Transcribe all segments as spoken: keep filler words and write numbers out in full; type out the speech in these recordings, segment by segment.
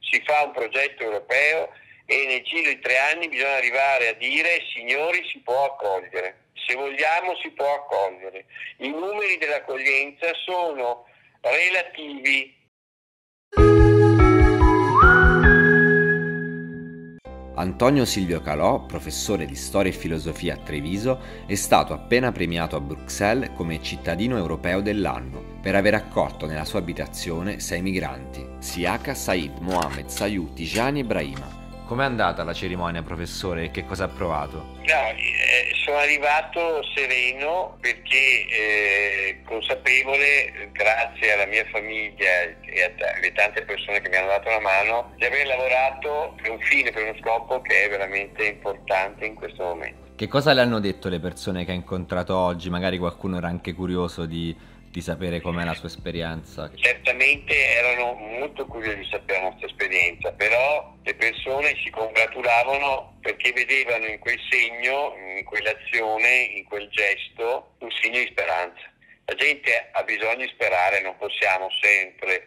Si fa un progetto europeo e nel giro di tre anni bisogna arrivare a dire: signori, si può accogliere, se vogliamo si può accogliere. I numeri dell'accoglienza sono relativi. Antonio Silvio Calò, professore di storia e filosofia a Treviso, è stato appena premiato a Bruxelles come cittadino europeo dell'anno per aver accolto nella sua abitazione sei migranti, Siaka, Said, Mohamed, Sayou, Tijani e Brahima. Com'è andata la cerimonia, professore, e che cosa ha provato? No, eh, sono arrivato sereno perché eh, consapevole, grazie alla mia famiglia e alle tante persone che mi hanno dato una mano, di aver lavorato per un fine, per uno scopo che è veramente importante in questo momento. Che cosa le hanno detto le persone che ha incontrato oggi? Magari qualcuno era anche curioso di... di sapere com'è la sua esperienza. Certamente erano molto curiosi di sapere la nostra esperienza, però le persone si congratulavano perché vedevano in quel segno, in quell'azione, in quel gesto, un segno di speranza. La gente ha bisogno di sperare, non possiamo sempre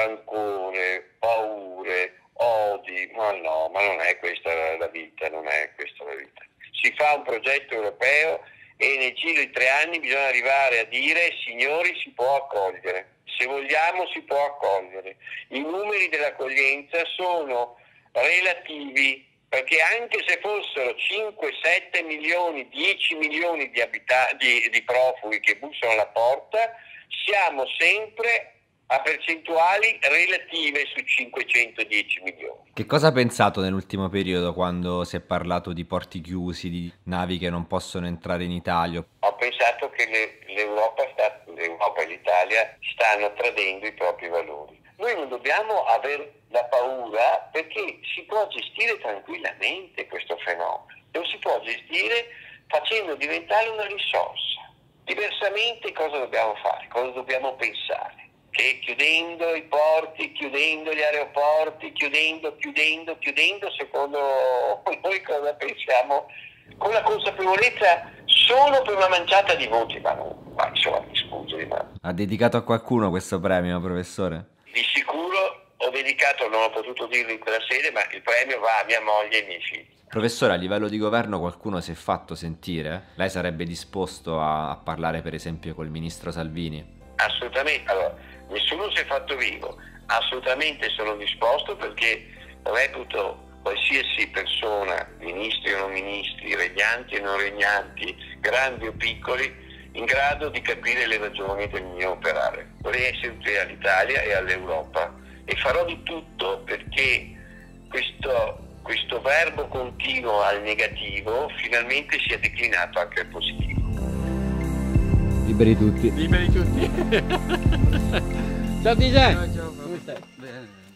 rancore, paure, odi, ma no, ma non è questa la vita, non è questa la vita. Si fa un progetto europeo e nel giro di tre anni bisogna arrivare a dire: signori, si può accogliere, se vogliamo si può accogliere. I numeri dell'accoglienza sono relativi, perché anche se fossero cinque sette milioni, dieci milioni di, abita- di, di profughi che bussano alla porta, siamo sempre a percentuali relative su cinquecentodieci milioni. Che cosa ha pensato nell'ultimo periodo quando si è parlato di porti chiusi, di navi che non possono entrare in Italia? Ho pensato che le, l'Europa, sta, l'Europa e l'Italia stanno tradendo i propri valori. Noi non dobbiamo avere la paura, perché si può gestire tranquillamente questo fenomeno. Lo si può gestire facendo diventare una risorsa. Diversamente cosa dobbiamo fare? Cosa dobbiamo pensare? Che chiudendo i porti, chiudendo gli aeroporti, chiudendo, chiudendo, chiudendo, secondo noi cosa pensiamo? Con la consapevolezza solo per una manciata di voti, ma non, ma insomma, mi scusi. Ma... Ha dedicato a qualcuno questo premio, professore? Di sicuro ho dedicato, non ho potuto dirlo in quella sede, ma il premio va a mia moglie e ai miei figli. Professore, a livello di governo qualcuno si è fatto sentire? Lei sarebbe disposto a, a parlare per esempio col ministro Salvini? Assolutamente, allora, nessuno si è fatto vivo, assolutamente sono disposto, perché reputo qualsiasi persona, ministri o non ministri, regnanti e non regnanti, grandi o piccoli, in grado di capire le ragioni del mio operare. Vorrei essere utile all'Italia e all'Europa e farò di tutto perché questo, questo verbo continuo al negativo finalmente sia declinato anche al positivo. Liberi tutti. Liberi tutti. Ciao Tijani. Ciao, ciao. Bene.